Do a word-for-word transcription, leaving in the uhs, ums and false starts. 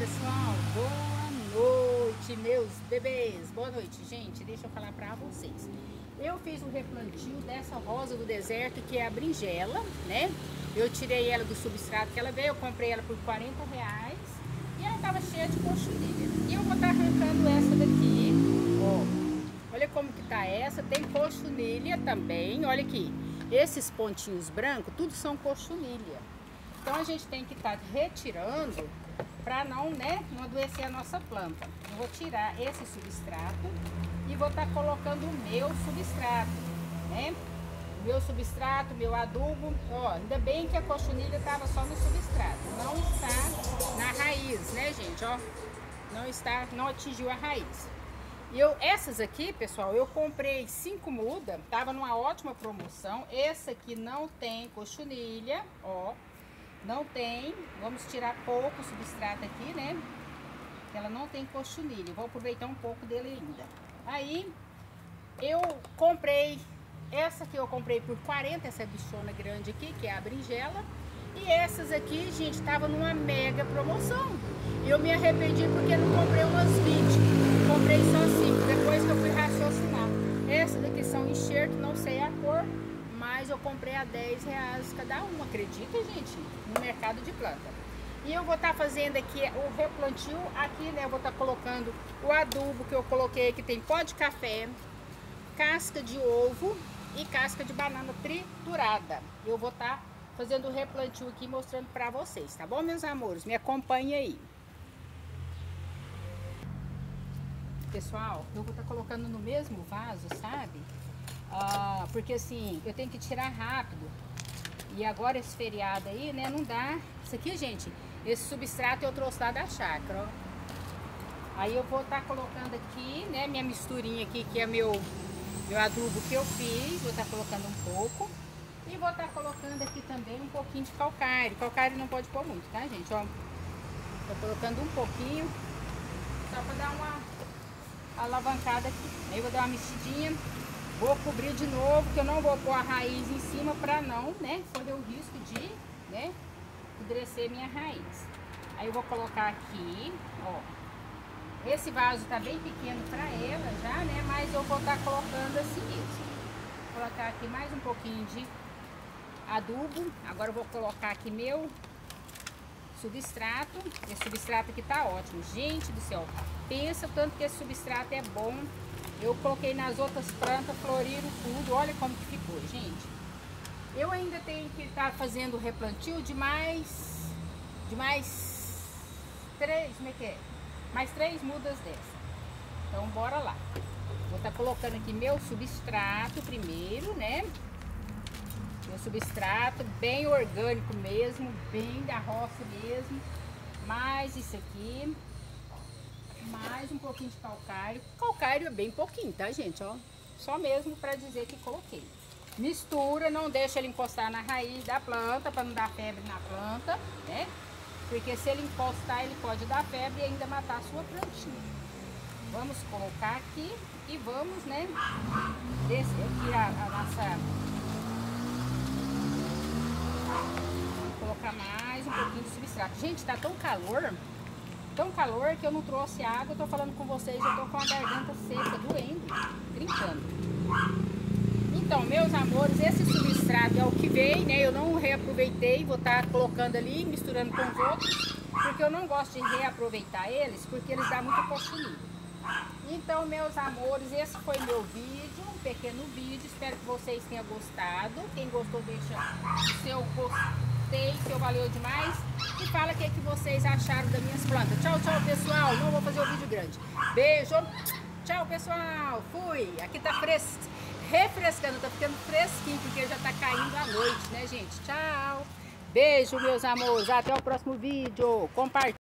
pessoal, boa noite, meus bebês, boa noite, gente. Deixa eu falar pra vocês. Eu fiz um replantio dessa rosa do deserto, que é a berinjela, né? Eu tirei ela do substrato que ela veio, eu comprei ela por quarenta reais e ela tava cheia de cochonilha. E eu vou estar arrancando essa daqui, ó. Olha como que tá essa, tem cochonilha também, olha aqui. Esses pontinhos brancos, tudo são cochonilha. Então a gente tem que estar retirando para não, né, não adoecer a nossa planta. Eu vou tirar esse substrato e vou estar colocando o meu substrato, né? O meu substrato, meu adubo, ó, ainda bem que a cochonilha estava só no substrato, não está na raiz, né, gente, ó, não está, não atingiu a raiz. E eu, essas aqui, pessoal, eu comprei cinco mudas, tava numa ótima promoção. Essa aqui não tem cochonilha, ó. Não tem, vamos tirar pouco o substrato aqui, né? Ela não tem cochonilha, vou aproveitar um pouco dele ainda. Aí, eu comprei, essa aqui eu comprei por quarenta, essa bichona grande aqui, que é a berinjela. E essas aqui, gente, tava numa mega promoção. Eu me arrependi porque não comprei umas vinte, comprei só cinco, depois que eu fui raciocinar. Essas daqui são enxerto, não sei a cor. Mas eu comprei a dez reais cada uma, acredita, gente? No mercado de planta. E eu vou estar tá fazendo aqui o replantio, aqui, né? Eu vou estar tá colocando o adubo que eu coloquei, que tem pó de café, casca de ovo e casca de banana triturada. Eu vou estar tá fazendo o replantio aqui, mostrando pra vocês, tá bom, meus amores? Me acompanhem aí. Pessoal, eu vou estar tá colocando no mesmo vaso, sabe? Ah, porque assim, eu tenho que tirar rápido. E agora esse feriado aí, né, não dá. Isso aqui, gente, esse substrato eu trouxe lá da chácara, ó. Aí eu vou estar tá colocando aqui, né, minha misturinha aqui, que é meu, meu adubo que eu fiz. Vou estar tá colocando um pouco. E vou estar tá colocando aqui também um pouquinho de calcário. Calcário não pode pôr muito, tá, gente? Ó, tô colocando um pouquinho, só para dar uma alavancada aqui. Aí eu vou dar uma mexidinha. Vou cobrir de novo, que eu não vou pôr a raiz em cima para não, né, correr o risco de, né, endurecer minha raiz. Aí eu vou colocar aqui, ó. Esse vaso tá bem pequeno para ela já, né, mas eu vou estar tá colocando assim mesmo. Vou colocar aqui mais um pouquinho de adubo. Agora eu vou colocar aqui meu substrato. Esse substrato aqui tá ótimo, gente do céu. Pensa o tanto que esse substrato é bom. Eu coloquei nas outras plantas, floriram tudo. Olha como que ficou, gente. Eu ainda tenho que estar tá fazendo o replantio de mais... De mais... Três, como é que é? Mais três mudas dessa. Então, bora lá. Vou estar tá colocando aqui meu substrato primeiro, né? Meu substrato bem orgânico mesmo, bem da roça mesmo. Mais isso aqui. Mais um pouquinho de calcário. Calcário é bem pouquinho, tá, gente? Ó, só mesmo para dizer que coloquei. Mistura, não deixa ele encostar na raiz da planta, para não dar febre na planta, né? Porque se ele encostar, ele pode dar febre e ainda matar a sua plantinha. Vamos colocar aqui e vamos, né? Descer aqui a, a nossa... Vamos colocar mais um pouquinho de substrato. Gente, tá tão calor... Tão calor que eu não trouxe água, eu tô falando com vocês, eu tô com a garganta seca, doendo, brincando. Então, meus amores, esse substrato é o que veio, né? Eu não reaproveitei, vou estar tá colocando ali, misturando com os outros, porque eu não gosto de reaproveitar eles, porque eles dão muito cochonilha. Então, meus amores, esse foi meu vídeo, um pequeno vídeo, espero que vocês tenham gostado. Quem gostou, deixa o seu gostei, seu valeu demais. E fala o que, que vocês acharam das minhas plantas. Tchau, tchau, pessoal. Não vou fazer o vídeo grande. Beijo. Tchau, pessoal. Fui. Aqui tá fres... refrescando, tá ficando fresquinho, porque já tá caindo a noite, né, gente? Tchau. Beijo, meus amores. Até o próximo vídeo. Compartilhe.